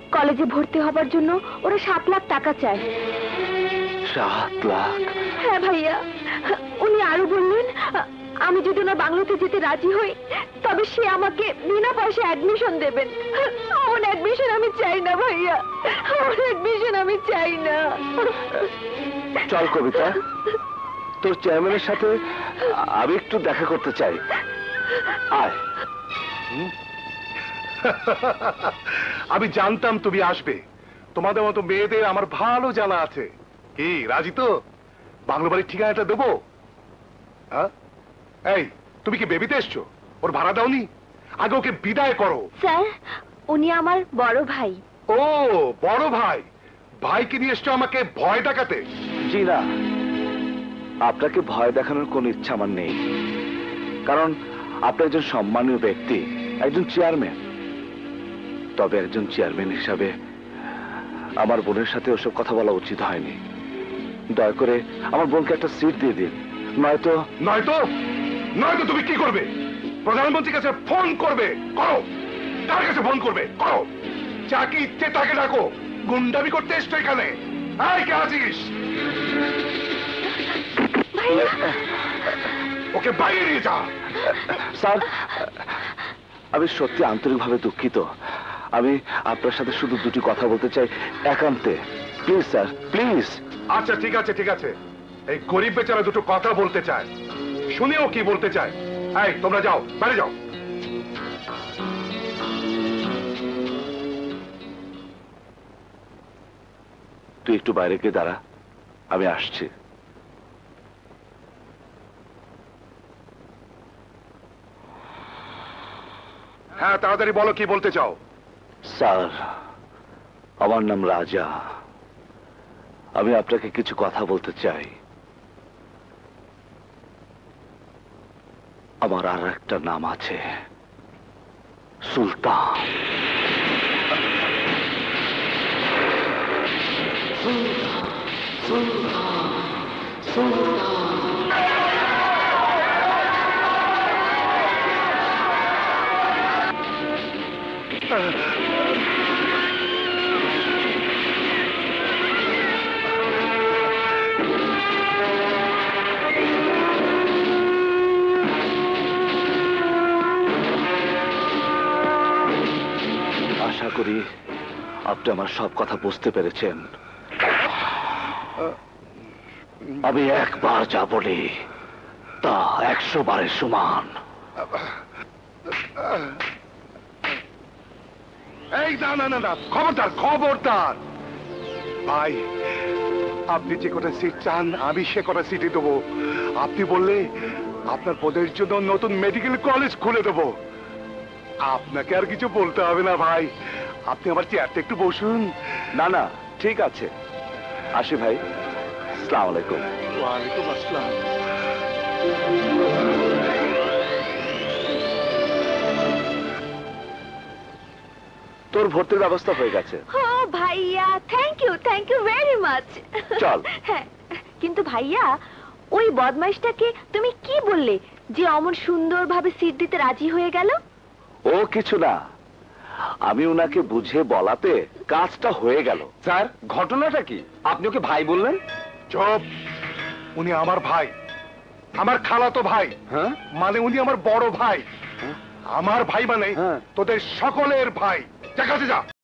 কলেজে ভর্তি হবার জন্য ওরা 7 লাখ টাকা চায়। 7 লাখ? হ্যাঁ ভাইয়া, উনি আরো বললেন আমি যদি ওনার বাংলাতে যেতে রাজি হই তবে সে আমাকে বিনা পয়সায় অ্যাডমিশন দেবেন। আমার অ্যাডমিশন আমি চাই না ভাইয়া, আমার অ্যাডমিশন আমি চাই না। চল কবিতা, তোর চেয়ারম্যানের সাথে আমি একটু দেখা করতে চাই, আয়। আমি জানতাম তুমি আসবে, তোমাদের মতো মেয়েদের আমার ভালো জানা আছে। কি রাজি তো? বাংলো বাড়ির ঠিকানাটা দেবো? এই তুমি কি বেবিতে এসছো? ওর ভাড়া দাওনি? আগে ওকে বিদায় করো। স্যার, উনি আমার বড় ভাই। ও বড় ভাই, ভাইকে নিয়ে এসছো আমাকে ভয় দেখাতে? জি না, আপনাকে ভয় দেখানোর কোন ইচ্ছা আমার নেই, কারণ আপনি একজন সম্মানীয় ব্যক্তি, একজন চেয়ারম্যান। তবে একজন চেয়ারম্যান হিসাবে আমার বোনের সাথে ওসব কথা বলা উচিত হয়নি। দয়া করে আমার বোনকে একটা সিট দিয়ে দিন, নয়তো নয়তো নয়তো তুমি কি করবে? প্রধানমন্ত্রীর কাছে ফোন করবে? করো। তার কাছে ফোন করবে? করো। যাকে ইচ্ছে তাকে ডাকো। গুন্ডামি করতে এসছো এখানে? এই কে আছিস? ওকে বাইরে নিয়ে যা। স্যার, আমি সত্যি আন্তরিকভাবে দুঃখিত। আমি আপনার সাথে শুধু দুটি কথা বলতে চাই, একান্তে। Please sir, please. আচ্ছা ঠিক আছে ঠিক আছে, এই গরিব বেচারা দুটো কথা বলতে চায়, শুনেও কি বলতে চায়। এই তোমরা যাও, বাইরে যাও। তুই একটু বাইরে গিয়ে দাঁড়া, আমি আসছি। হ্যাঁ তাড়াতাড়ি বলো কি বলতে চাও। স্যার, আমার নাম রাজা, আমি আপনাকে কিছু কথা বলতে চাই। আমার আর একটা নাম আছে, সুলতান। আশা করি আপনি আমার সব কথা বুঝতে পেরেছেন। আমি একবার যা বলি তা 100 বারের সমান। এই না না না না, খবরদার খবরদার। ভাই, আপনি যে কটা সিট চান আমি সে কটা সিটই দেবো। আপনি বললে আপনার বোনের জন্য নতুন মেডিকেল কলেজ খুলে দেবো। আপনাকে আর কিছু বলতে হবে না ভাই, আপনি আমার চেয়ারটা একটু বসুন। না না, ঠিক আছে, আসি ভাই। আসসালামু আলাইকুম। ওয়ালাইকুম আসসালাম। তোর ভর্তির ব্যবস্থা হয়ে গেছে। ও ভাইয়া, থ্যাংক ইউ ভেরি মাচ। চল। হ্যাঁ, কিন্তু ভাইয়া ওই বদমাইশটাকে তুমি কি বললে যে অমন সুন্দরভাবে সিট দিতে রাজি হয়ে গেল? ও কিছু না, আমি ওনাকে বুঝে বলাতে কাজটা হয়ে গেল। স্যার, ঘটনাটা কি? আপনি ওকে ভাই বললেন? চুপ, উনি আমার ভাই, আমার খালাতো ভাই। হ্যাঁ, মানে উনি আমার বড় ভাই। আমার ভাই মানে হ্যাঁ। তোদের সকলের ভাই। যা কাছে যা।